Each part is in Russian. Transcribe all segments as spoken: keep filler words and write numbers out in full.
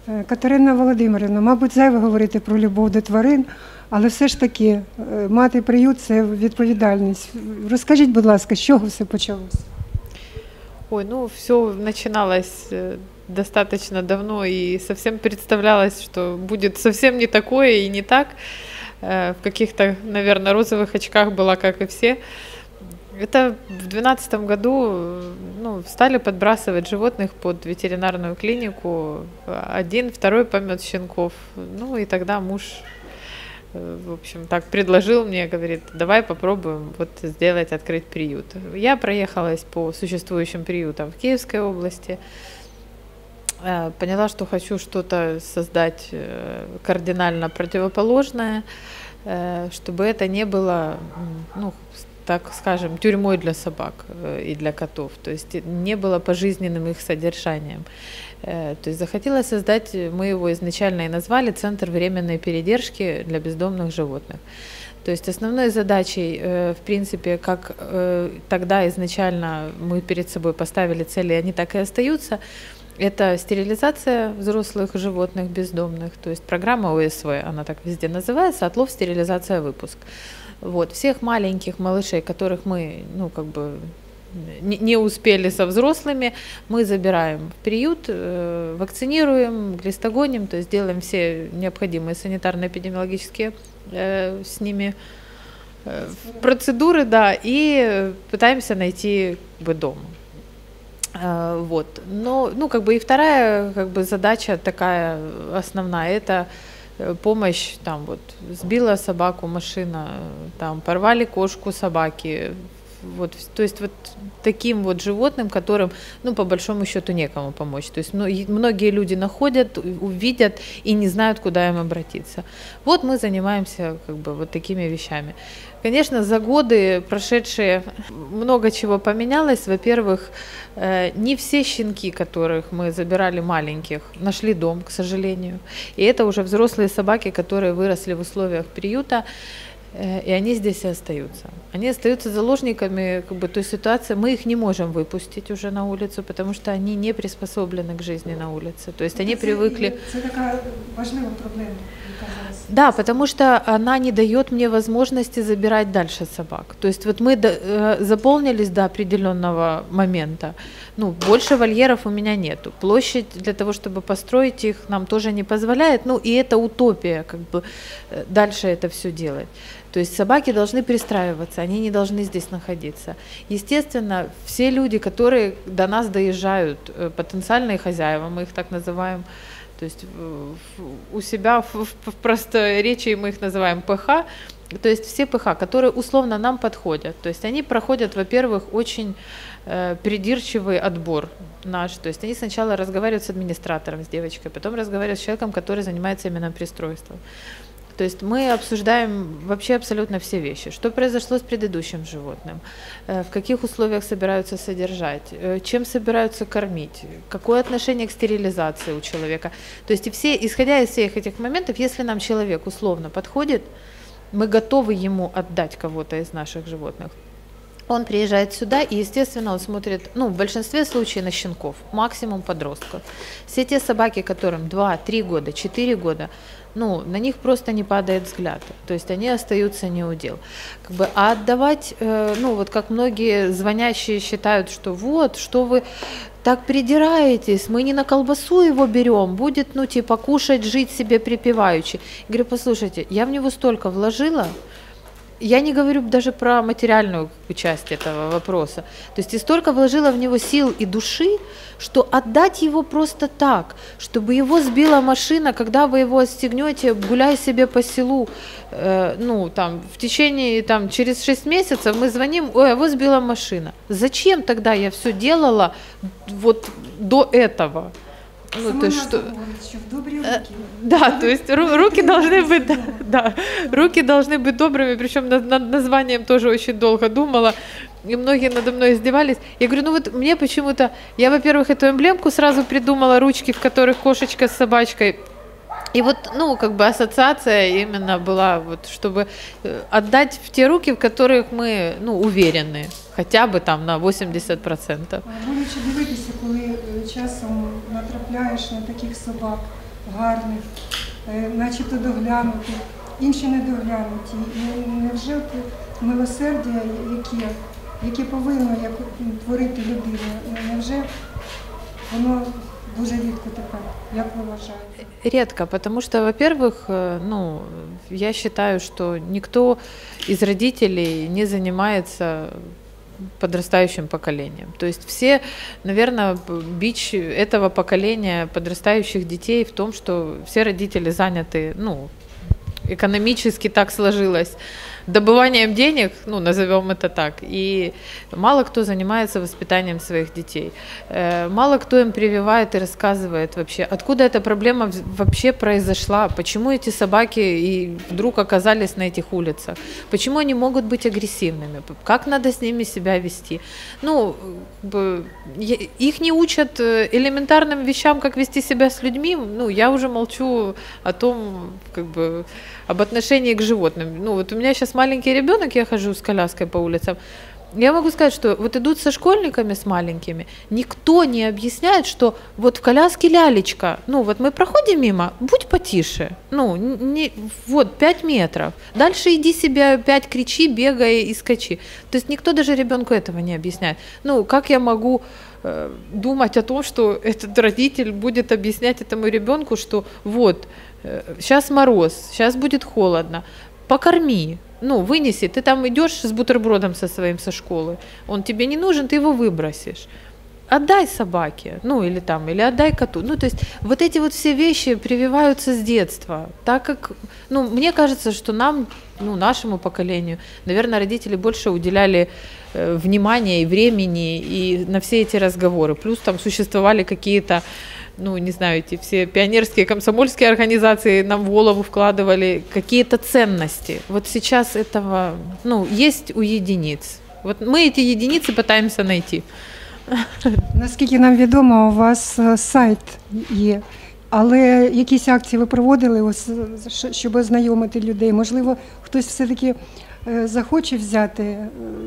Е, Катерина Володимирівна, мабуть, зайве говорити про любов до тварин, але все ж таки е, мати приют – це відповідальність. Розкажіть, будь ласка, з чого все почалося? Ой, ну все начиналось э, достаточно давно и совсем представлялось, что будет совсем не такое и не так. Э, В каких-то, наверное, розовых очках была, как и все. Это в две тысячи двенадцатом году э, ну, стали подбрасывать животных под ветеринарную клинику. Один, второй помет щенков. Ну и тогда муж, э, в общем, так предложил мне, говорит, давай попробуем вот сделать, открыть приют. Я проехалась по существующим приютам в Киевской области. Э, Поняла, что хочу что-то создать э, кардинально противоположное, э, чтобы это не было, м, ну, с- так скажем, тюрьмой для собак э, и для котов. То есть и не было пожизненным их содержанием. Э, То есть захотела создать, э, мы его изначально и назвали «Центр временной передержки для бездомных животных». То есть основной задачей, э, в принципе, как э, тогда изначально мы перед собой поставили цели, они так и остаются, это стерилизация взрослых животных бездомных, то есть программа О С В, она так везде называется, отлов, стерилизация, выпуск. Вот, всех маленьких малышей, которых мы, ну, как бы не не успели со взрослыми, мы забираем в приют, э, вакцинируем, глистогоним, то есть делаем все необходимые санитарно-эпидемиологические э, с ними э, процедуры, да, и э, пытаемся найти как бы дом. Э, Вот. Но, ну, как бы и вторая как бы задача такая основная – это э, помощь, там вот сбила собаку машина, э, там порвали кошку собаки, вот, вс- то есть вот таким вот животным, которым, ну, по большому счету некому помочь. То есть мно- и многие люди находят, у- увидят и не знают, куда им обратиться. Вот мы занимаемся как бы вот такими вещами. Конечно, за годы прошедшие много чего поменялось. Во-первых, э, не все щенки, которых мы забирали маленьких, нашли дом, к сожалению. И это уже взрослые собаки, которые выросли в условиях приюта, э, и они здесь и остаются. Они остаются заложниками как бы, той ситуации. Мы их не можем выпустить уже на улицу, потому что они не приспособлены к жизни на улице. То есть они привыкли... Це така важлива проблема, яка зараз. Да, потому что она не дает мне возможности забирать дальше собак. То есть вот мы до- э, заполнились до определенного момента. Ну, больше вольеров у меня нету. Площадь для того, чтобы построить их, нам тоже не позволяет. Ну, и это утопия, как бы э, дальше это все делать. То есть собаки должны перестраиваться, они не должны здесь находиться. Естественно, все люди, которые до нас доезжают, э, потенциальные хозяева, мы их так называем, то есть в- в- у себя в, в- в просторечии мы их называем П Х, то есть все П Х, которые условно нам подходят. То есть они проходят, во-первых, очень э, придирчивый отбор наш. То есть они сначала разговаривают с администратором, с девочкой, потом разговаривают с человеком, который занимается именно пристройством. То есть мы обсуждаем вообще абсолютно все вещи. Что произошло с предыдущим животным, э, в каких условиях собираются содержать, э, чем собираются кормить, какое отношение к стерилизации у человека. То есть и все, исходя из всех этих моментов, если нам человек условно подходит, мы готовы ему отдать кого-то из наших животных. Он приезжает сюда, и, естественно, он смотрит, ну, в большинстве случаев на щенков, максимум подростков. Все те собаки, которым два-три года, четыре года, ну, на них просто не падает взгляд. То есть они остаются не у дел. Как бы, а отдавать, э, ну, вот как многие звонящие считают, что вот, что вы так придираетесь, мы не на колбасу его берем, будет, ну, типа, кушать, жить себе припеваючи. Я говорю, послушайте, я в него столько вложила, я не говорю даже про материальную как бы, часть этого вопроса. То есть я столько вложила в него сил и души, что отдать его просто так, чтобы его сбила машина, когда вы его отстегнете, гуляй себе по селу, э, ну, там, в течение, там, через шесть месяцев мы звоним, ой, его сбила машина. Зачем тогда я все делала вот до этого? Ну, Сама то есть, назва что... говорить, що в добрі руки. Да, то есть ру- руки должны быть, да, да, руки должны быть добрыми, причем над, над названием тоже очень долго думала, и многие надо мной издевались. Я говорю, ну вот мне почему-то, я, во-первых, эту эмблемку сразу придумала, ручки, в которых кошечка с собачкой, и вот, ну, как бы ассоциация именно была, вот, чтобы э, отдать в те руки, в которых мы, ну, уверены, хотя бы там на восемьдесят процентов. Боляче дивитися, коли е, часом натрапляєш на таких собак, гарних, е, начебто доглянутих, інші недоглянуті. І невже от милосердя, яке, яке повинно як, творити людина, невже воно дуже рідко тепер, як ви вважаєте? Редко, потому что, во-первых, э, ну, я считаю, что никто из родителей не занимается подрастающим поколением. То есть все, наверное, бич этого поколения подрастающих детей в том, что все родители заняты, ну, экономически так сложилось, добыванием денег, ну, назовем это так, и мало кто занимается воспитанием своих детей. Э, Мало кто им прививает и рассказывает вообще, откуда эта проблема в- вообще произошла, почему эти собаки и вдруг оказались на этих улицах, почему они могут быть агрессивными, п- как надо с ними себя вести. Ну, как бы, е- их не учат э, элементарным вещам, как вести себя с людьми, ну, я уже молчу о том, как бы, об отношении к животным. Ну, вот у меня сейчас маленький ребенок, я хожу с коляской по улицам. Я могу сказать, что вот идут со школьниками, с маленькими, никто не объясняет, что вот в коляске лялечка, ну вот мы проходим мимо, будь потише, ну, н- не, вот пять метров, дальше иди себя пять кричи, бегай и скачи. То есть никто даже ребенку этого не объясняет. Ну, как я могу э, думать о том, что этот родитель будет объяснять этому ребенку, что вот, сейчас мороз, сейчас будет холодно, покорми, ну, вынеси, ты там идешь с бутербродом со своим со школы, он тебе не нужен, ты его выбросишь. Отдай собаке, ну или там, или отдай коту. Ну, то есть вот эти вот все вещи прививаются с детства, так как, ну, мне кажется, что нам, ну, нашему поколению, наверное, родители больше уделяли э, внимания и времени и на все эти разговоры. Плюс там существовали какие-то, ну, не знаю, эти все пионерские, комсомольские организации нам в голову вкладывали какие-то ценности. Вот сейчас этого, ну, есть у единиц. Вот мы эти единицы пытаемся найти. Наскільки нам відомо, у вас е, сайт є, але якісь акції ви проводили, ось, е, щ- щоб ознайомити людей? Можливо, хтось все-таки е, захоче взяти е,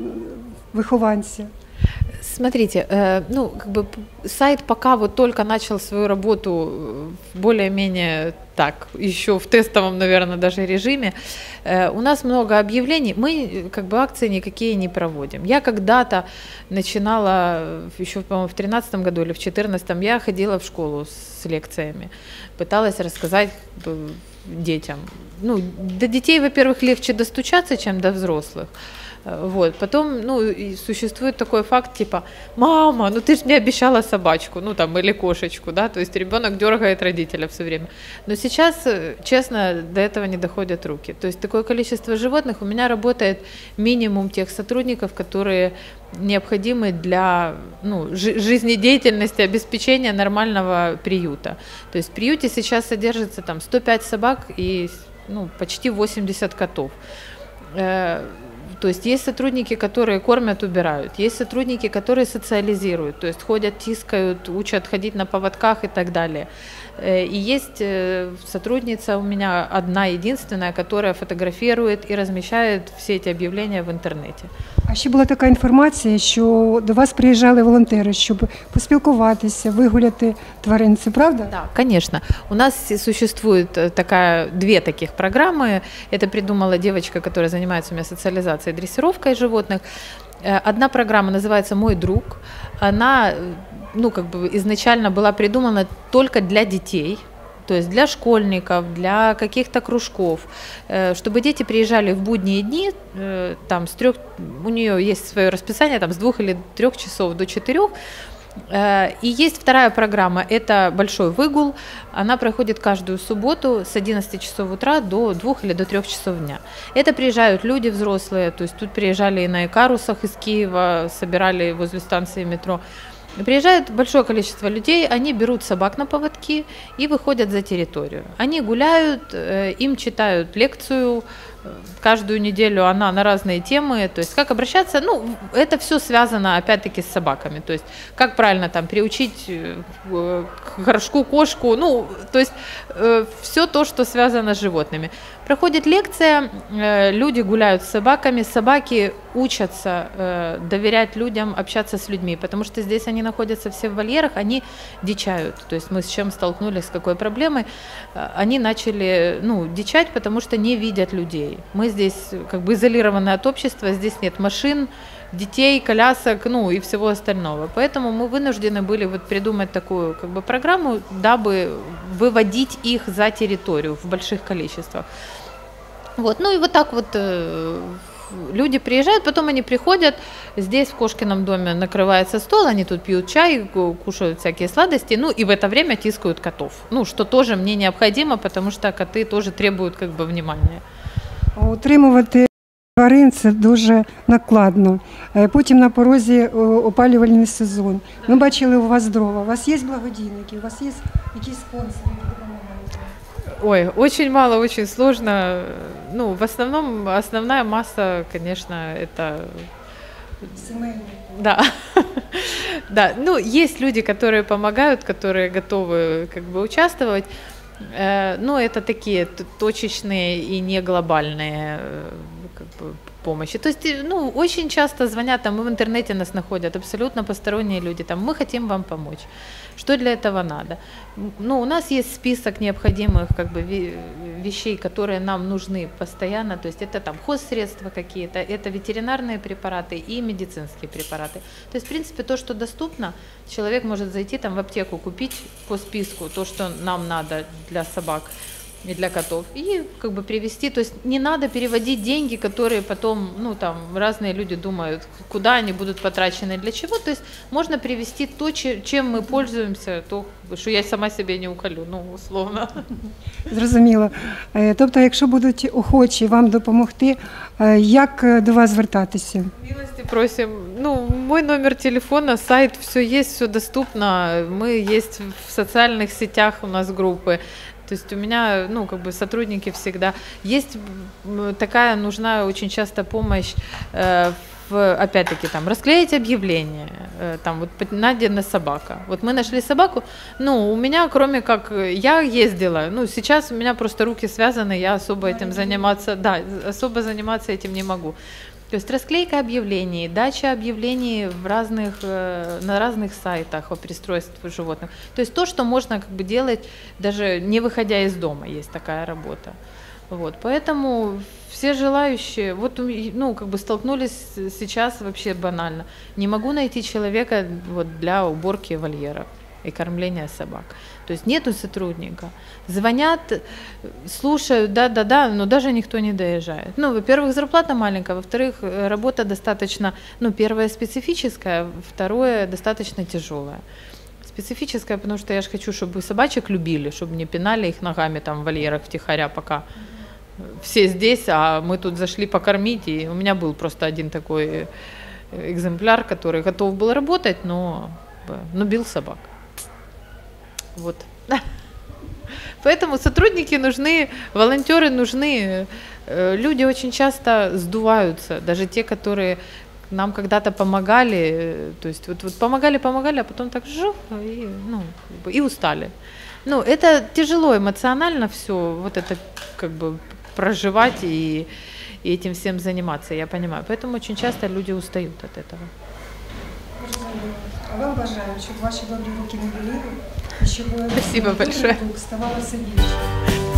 вихованця? Смотрите, э, ну, как бы п- сайт пока вот только начал свою работу э, в более-менее так, еще в тестовом, наверное, даже режиме. Э, У нас много объявлений, мы э, как бы акции никакие не проводим. Я когда-то начинала, э, еще, по-моему, в тринадцатом году или в четырнадцатом, я ходила в школу с лекциями, пыталась рассказать как бы, детям. Ну, до детей, во-первых, легче достучаться, чем до взрослых. Э, Вот. Потом, ну, и существует такой факт, типа, мама, ну ты же мне обещала собачку, ну там, или кошечку, да, то есть ребенок дергает родителя все время. Но сейчас, э, честно, до этого не доходят руки. То есть такое количество животных, у меня работает минимум тех сотрудников, которые необходимы для, ну, жи- жизнедеятельности, обеспечения нормального приюта. То есть в приюте сейчас содержится там сто пять собак и, ну, почти восемьдесят котов. Э, То есть есть сотрудники, которые кормят, убирают, есть сотрудники, которые социализируют, то есть ходят, тискают, учат ходить на поводках и так далее. Э, И есть э, сотрудница у меня одна единственная, которая фотографирует и размещает все эти объявления в интернете. А ще була така інформація, що до вас приїжджали волонтери, щоб поспілкуватися, вигуляти тварин. Це правда? Да, конечно. У нас существует э, такая, две таких программы. Это придумала девочка, которая занимается у меня социализацией, дрессировкой животных. Э, Одна программа называется «Мой друг». Она, э, ну, как бы изначально была придумана только для детей, то есть для школьников, для каких-то кружков, э, чтобы дети приезжали в будние дни, э, там с трех, у нее есть свое расписание, там с двух или трех часов до четырех. Э, И есть вторая программа, это «Большой выгул». Она проходит каждую субботу с одиннадцати часов утра до двух или до трех часов дня. Это приезжают люди взрослые, то есть тут приезжали и на икарусах из Киева, собирали возле станции метро. Приезжает большое количество людей, они берут собак на поводки и выходят за территорию. Они гуляют, э, им читают лекцию каждую неделю она на разные темы, то есть как обращаться, ну, это все связано опять-таки с собаками, то есть как правильно там приучить э, к горшку кошку, ну, то есть э, все то, что связано с животными. Проходит лекция, э, люди гуляют с собаками, собаки учатся э, доверять людям, общаться с людьми, потому что здесь они находятся все в вольерах, они дичают, то есть мы с чем столкнулись, с какой проблемой, э, они начали, ну, дичать, потому что не видят людей. Мы здесь как бы изолированы от общества, здесь нет машин, детей, колясок, ну и всего остального. Поэтому мы вынуждены были вот придумать такую как бы программу, дабы выводить их за территорию в больших количествах. Вот, ну и вот так вот э, люди приезжают, потом они приходят, здесь в Кошкином доме накрывается стол, они тут пьют чай, кушают всякие сладости, ну и в это время тискают котов, ну что тоже мне необходимо, потому что коты тоже требуют как бы внимания. Утримувати тварин – це дуже накладно. Е, Потім на порозі о, опалювальний сезон. Ми бачили у вас дрова. У вас є благодійники, у вас є якісь спонсори, які допомагають? Ой, очень мало, очень сложно. Ну, в основном, основная масса, конечно, это... Сімейні. Да. Да, ну, есть люди, которые помогают, которые готовы как бы участвовать. Э, Но это такие т- точечные и не глобальные э, как бы, помощи. То есть, э, ну, очень часто звонят, там, и в интернете нас находят, абсолютно посторонние люди, там, мы хотим вам помочь. Что для этого надо? М, Ну, у нас есть список необходимых как бы ве- вещей, которые нам нужны постоянно, то есть это там хозсредства какие-то, это ветеринарные препараты и медицинские препараты. То есть, в принципе, то, что доступно, человек может зайти там в аптеку, купить по списку то, что нам надо для собак и для котов, и как бы привезти. То есть не надо переводить деньги, которые потом, ну там, разные люди думают, куда они будут потрачены, для чего. То есть можно привезти то, че- чем мы пользуемся, то, что я сама себе не уколю, ну, условно. Зрозуміло. Е, Тобто, якщо будуть охочі вам допомогти, е, як е, до вас звертатися? Милости просим. Ну, мой номер телефона, сайт, все есть, все доступно. Мы есть в социальных сетях, у нас группы. То есть у меня, ну, как бы сотрудники всегда. Есть м, такая нужна очень часто помощь э, в, опять-таки, там, расклеить объявление, э, там, вот пот- найдена собака. Вот мы нашли собаку, ну, у меня, кроме как, э, я ездила, ну, сейчас у меня просто руки связаны, я особо этим заниматься, да, особо заниматься этим не могу. То есть расклейка объявлений, дача объявлений в разных, э, на разных сайтах о пристройстве животных. То есть то, что можно как бы делать, даже не выходя из дома, есть такая работа. Вот, поэтому все желающие, вот, у ме- ну, как бы столкнулись с- сейчас вообще банально. Не могу найти человека вот, для уборки вольеров и кормления собак. То есть нету сотрудника. Звонят, э, слушают, да-да-да, но даже никто не доезжает. Ну, во-первых, зарплата маленькая, во-вторых, э, работа достаточно, ну, первое специфическая, второе достаточно тяжелое. Специфическая, потому что я же хочу, чтобы собачек любили, чтобы не пинали их ногами там в вольерах втихаря, пока все здесь, а мы тут зашли покормить, и у меня был просто один такой э, экземпляр, который готов был работать, но, э, но бил собак. Вот. Поэтому сотрудники нужны, волонтеры нужны. Э, Люди очень часто сдуваются, даже те, которые нам когда-то помогали, э, то есть вот, вот помогали, помогали, а потом так жух, и, ну, как бы и устали. Ну, это тяжело эмоционально все, вот это как бы проживать и, и этим всем заниматься, я понимаю. Поэтому очень часто люди устают от этого. Зрозуміло. А вам бажаю, щоб ваші добрі руки не боліли, і щоб Спасибо дуже большое. ставало все більше.